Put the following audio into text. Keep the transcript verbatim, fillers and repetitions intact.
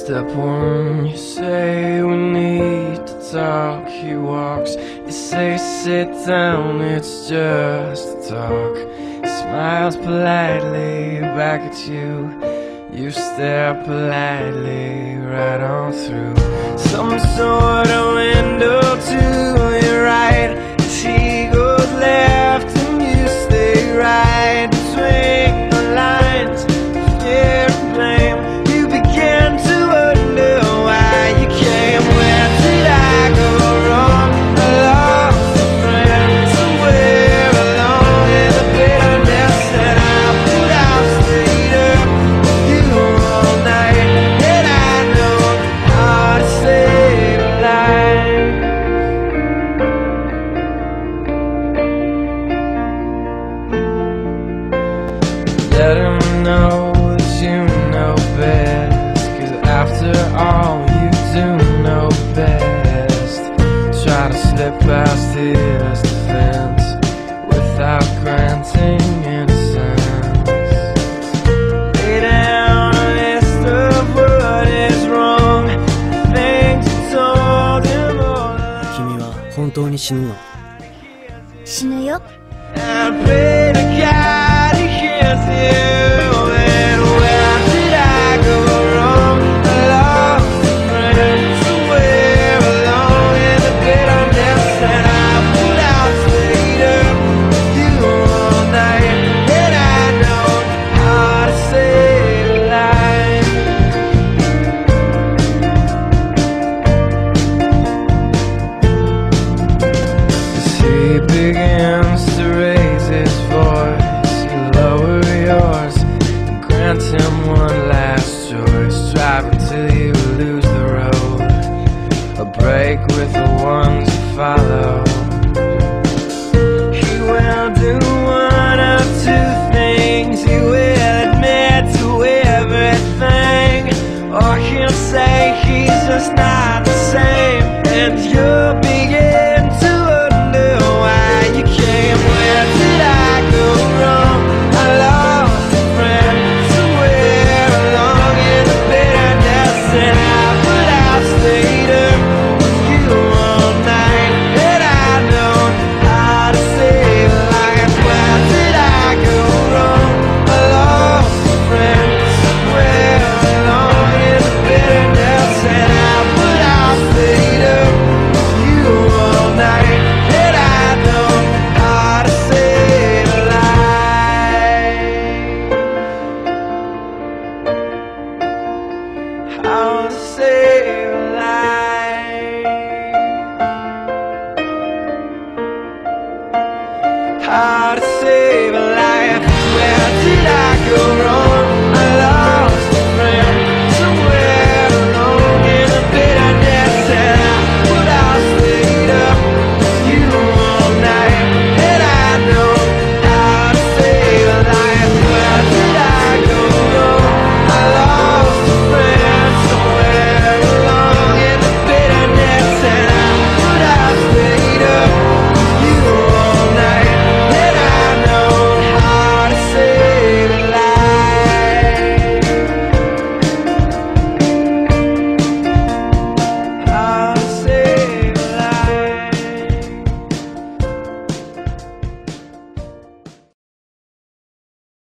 Step one, you say we need to talk. He walks, you say sit down, it's just a talk. He smiles politely back at you. You stare politely right on through some sort of window to your right. As he goes left and you stay right between the lines of fear and blame. You begin to wonder why you came. Where did I go wrong? I lost a friend somewhere along in the bitterness that I put out. Stayed up with you all night, and I know how to save a life. Let him know that you know best, 'cause after all you do know best. Try to slip past his defense without granting innocence. Lay down a list of what is wrong, things you told him all along. 君は本当に死ぬの？ 死ぬよ。 I pray to God he hears you. And where did I go wrong? I lost a friend somewhere along in the bitterness that I put out. Stayed up with you all night, and I know how to save a life. As he begins to raise his voice, you lower yours and grant him one last choice. Drive until you lose the road, a break with the ones you follow. He will do one of two things. He will admit to everything, or he'll say he's just not the same, and you'll begin to wonder why you came. Where did I go wrong? I lost a friend somewhere along in the bitterness that I put out. Stayed up with you all night, and I know how to save a life. Where did I go wrong? I lost a friend somewhere along in the bitterness that I put out. Stayed up with you all night, and I know how to save a life. How to save a life. How to save